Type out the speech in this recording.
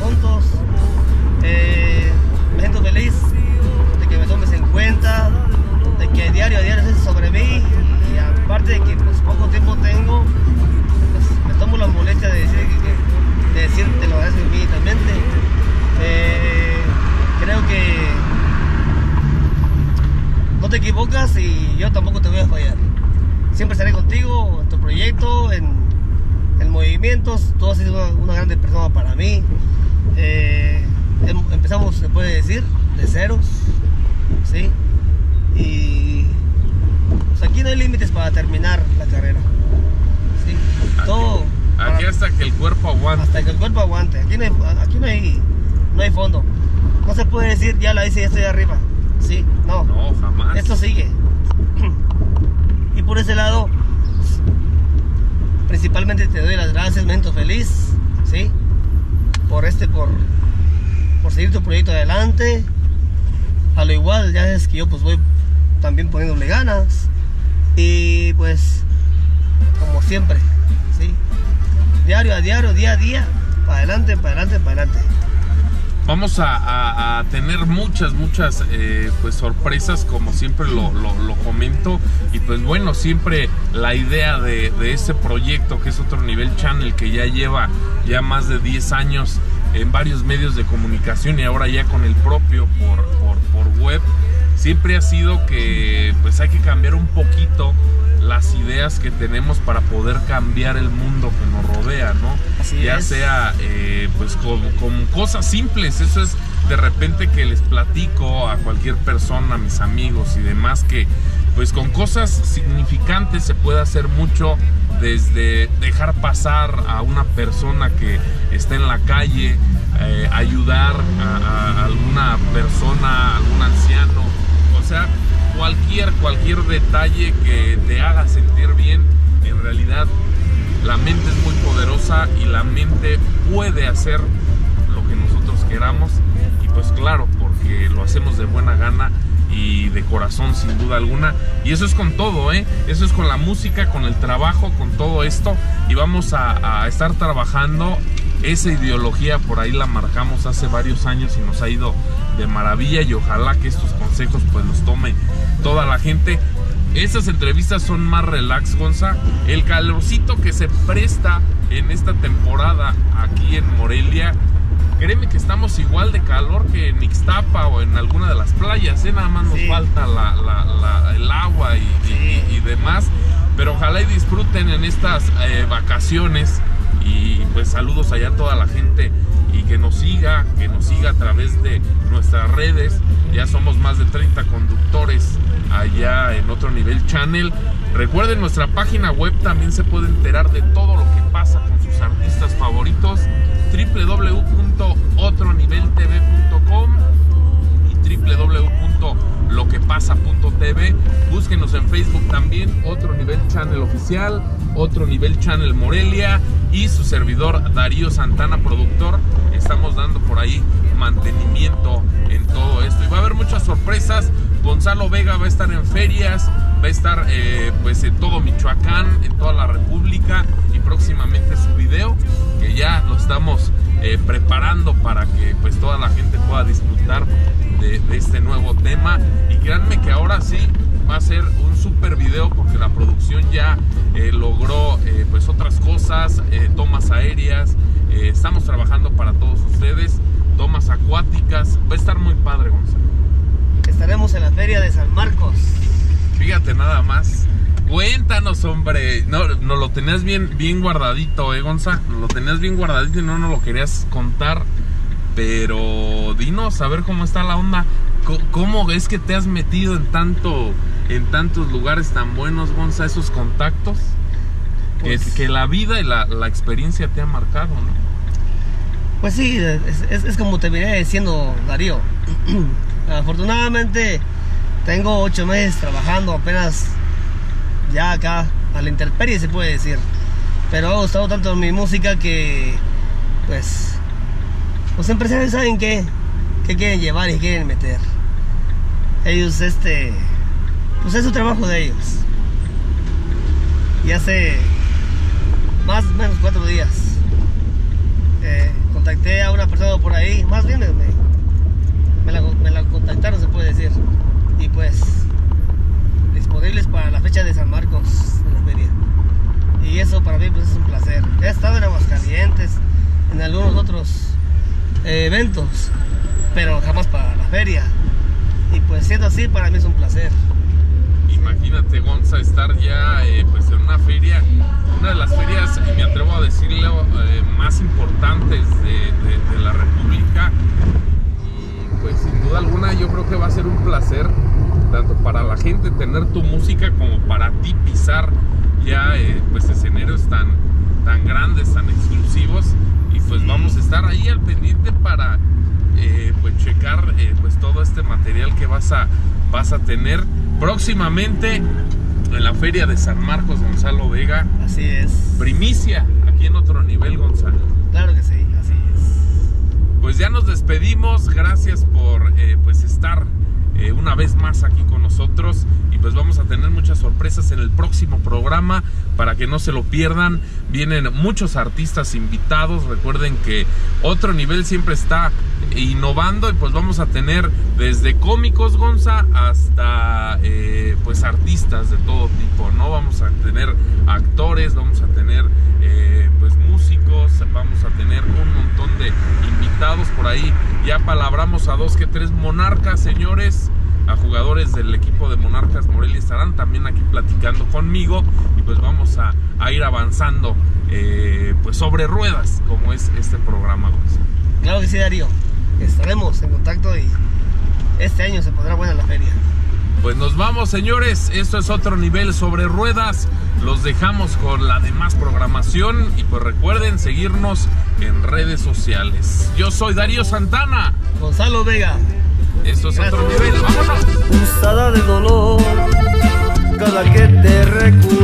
juntos. Me siento feliz de que me tomes en cuenta, de que diario a diario es sobre mí, y aparte de que pues poco tiempo tengo, pues me tomo la molestia de decirte lo agradezco infinitamente. Creo que no te equivocas y yo tampoco te voy a fallar. Siempre estaré contigo en tu proyecto, en movimientos. Tú has sido una grande persona para mí. Empezamos, se puede decir, de ceros, ¿sí? Y pues aquí no hay límites para terminar la carrera, ¿sí? Todo aquí hasta que el cuerpo aguante. Hasta que el cuerpo aguante. Aquí no hay fondo. No se puede decir, ya la hice, ya estoy arriba. Sí, no. No, jamás. Esto sigue. Y por ese lado, pues, principalmente te doy las gracias, me siento feliz, ¿sí? Por seguir tu proyecto adelante. A lo igual, ya es que yo pues voy también poniéndole ganas. Y pues, como siempre, ¿sí? Diario a diario, día a día, para adelante, para adelante, para adelante. Vamos a tener muchas pues sorpresas, como siempre lo comento. Y pues bueno, siempre la idea de este proyecto, que es Otro Nivel Channel, que ya lleva más de 10 años en varios medios de comunicación y ahora ya con el propio por web, siempre ha sido que pues hay que cambiar un poquito las ideas que tenemos para poder cambiar el mundo que nos rodea, ¿no? Así ya es. sea pues con cosas simples. Eso es de repente que les platico a cualquier persona, a mis amigos y demás, que pues con cosas significantes se puede hacer mucho, desde dejar pasar a una persona que está en la calle, ayudar a alguna persona, a algún anciano, o sea, cualquier detalle que te haga sentir bien. En realidad la mente es muy poderosa y la mente puede hacer lo que nosotros queramos, y pues claro, porque lo hacemos de buena gana y de corazón, sin duda alguna. Y eso es con todo, eso es con la música, con el trabajo, con todo esto. Y vamos a estar trabajando esa ideología. Por ahí la marcamos hace varios años y nos ha ido de maravilla, y ojalá que estos consejos pues los tome toda la gente. Estas entrevistas son más relax, Gonza. El calorcito que se presta en esta temporada aquí en Morelia, créeme que estamos igual de calor que en Ixtapa o en alguna de las playas, nada más nos falta el agua y demás. Pero ojalá y disfruten en estas vacaciones. Y pues saludos allá a toda la gente, y que nos siga a través de nuestras redes. Ya somos más de 30 conductores allá en Otro Nivel Channel. Recuerden, nuestra página web también se puede enterar de todo lo que pasa con sus artistas favoritos, www.otroniveltv.com y www.loquepasa.tv. Búsquenos en Facebook también, Otro Nivel Channel Oficial, Otro Nivel Channel Morelia, y su servidor Darío Santana, productor. Estamos dando por ahí mantenimiento en todo esto, y va a haber muchas sorpresas. Gonzalo Vega va a estar en ferias, va a estar pues en todo Michoacán, en toda la República, y próximamente su video, que ya lo estamos preparando para que pues toda la gente pueda disfrutar de este nuevo tema. Y créanme que ahora sí va a ser un super video, porque la producción ya logró pues otras cosas, tomas aéreas, estamos trabajando para todos ustedes, tomas acuáticas. Va a estar muy padre, Gonzalo. Estaremos en la feria de San Marcos. Fíjate nada más. Cuéntanos, hombre. No lo tenías bien guardadito, Gonza. Lo tenías bien guardadito y no nos lo querías contar. Pero dinos, a ver cómo está la onda. ¿Cómo es que te has metido en tantos lugares tan buenos, Gonza? Esos contactos, pues, que la vida y la experiencia te han marcado, ¿no? Pues sí, es como te venía diciendo, Darío. Afortunadamente tengo 8 meses trabajando apenas ya acá a la intemperie, se puede decir. Pero ha gustado tanto mi música que pues los empresarios saben qué quieren llevar y quieren meter. Ellos pues es su trabajo de ellos. Y hace más o menos 4 días contacté a una persona por ahí, más bien me la contactaron, se puede decir, y pues disponibles para la fecha de San Marcos en la feria. Y eso para mí pues es un placer. He estado en Aguascalientes, en algunos otros eventos, pero jamás para la feria. Y pues siendo así, para mí es un placer. Imagínate, Gonza, estar ya pues en una feria, una de las ferias, y me atrevo a decirlo, más importantes de la República. Y pues sin duda alguna yo creo que va a ser un placer, tanto para la gente tener tu música como para ti pisar ya pues escenarios tan grandes, tan exclusivos. Y pues vamos a estar ahí al pendiente para pues checar pues todo este material que vas a tener próximamente en la feria de San Marcos, Gonzalo Vega. Así es. Primicia aquí en Otro Nivel, Gonzalo. Claro que sí, así es. Pues ya nos despedimos, gracias por pues estar una vez más aquí con nosotros, y pues vamos a tener muchas sorpresas en el próximo programa para que no se lo pierdan. Vienen muchos artistas invitados. Recuerden que Otro Nivel siempre está innovando, y pues vamos a tener desde cómicos, Gonza, hasta pues artistas de todo tipo, ¿no? Vamos a tener actores, vamos a tener pues músicos, vamos a tener un montón de invitados por ahí. Ya palabramos a 2 que 3 Monarcas, señores. A jugadores del equipo de Monarcas Morelia estarán también aquí platicando conmigo, y pues vamos a ir avanzando pues sobre ruedas, como es este programa, Gonza. Claro que sí, Darío. Estaremos en contacto y este año se pondrá buena la feria. Pues nos vamos, señores. Esto es Otro Nivel sobre ruedas. Los dejamos con la demás programación, y pues recuerden seguirnos en redes sociales. Yo soy Darío Santana. Gonzalo Vega. Esto es Otro Nivel. ¡Vámonos! Usada de dolor cada que te recuerdo.